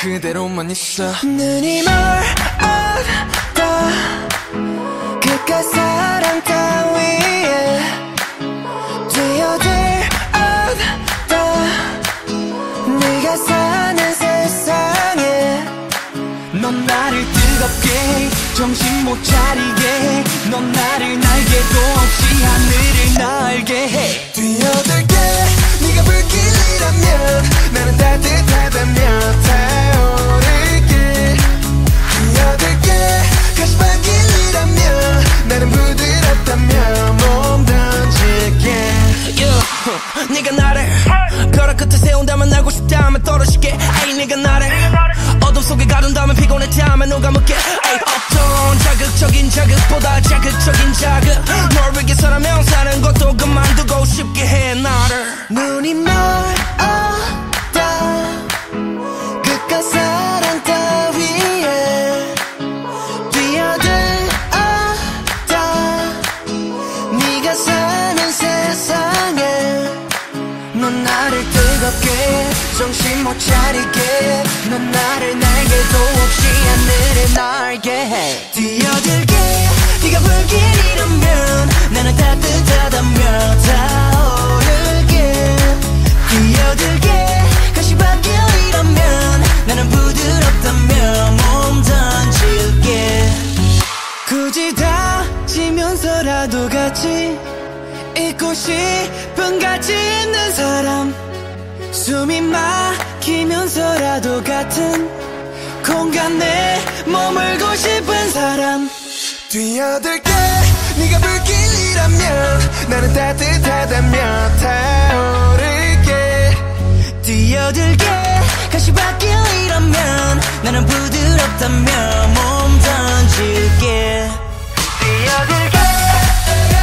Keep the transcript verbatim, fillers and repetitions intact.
그대로만 있어. 눈이 멀었다 그깟 사랑 따위에 뛰어들 없다 네가 사는 세상에. 넌 나를 뜨겁게 정신 못 차리게 넌 나를 날개도 없이 하늘을 날게 해. 뛰어들게 네가 불길이라면 나는 따뜻하다며 타오를게. 뛰어들게 가시밭길이라면 나는 부드럽다며 몸 던질게. yeah. 네가 나를 벼락 끝에 세운다면 날고 싶다면 떨어질게. 에이 네가 나를 어둠 속에 가둔다면 피곤했다면 누가 묻게. 에이 어떤 자극적인 자극보다 자극적인 자극 널 위해서라면 사는 것도 그만두고 싶게 해 나를. 눈이 멀었다 그깟 사랑 따위에 뛰어들었다 네가 사는 세상에. 넌 나를 뜨겁게 정신 못 차리게 넌 나를 날개도 없이 하늘을 날게 해. 뛰어들게 네가 불길이라면 나는 따뜻하다며 타오를게. 뛰어들게 가시밭길이라면 나는 부드럽다며 몸 던질게. 굳이 다지면서라도 같이 있고 싶은 가치 있는 사람 숨이 막히면서라도 같은 공간에 머물고 싶은 사람. 뛰어들게 네가 불길이라면 나는 따뜻하다며 타오를게. 뛰어들게 가시밭길이라면 나는 부드럽다며 몸 던질게. 뛰어들게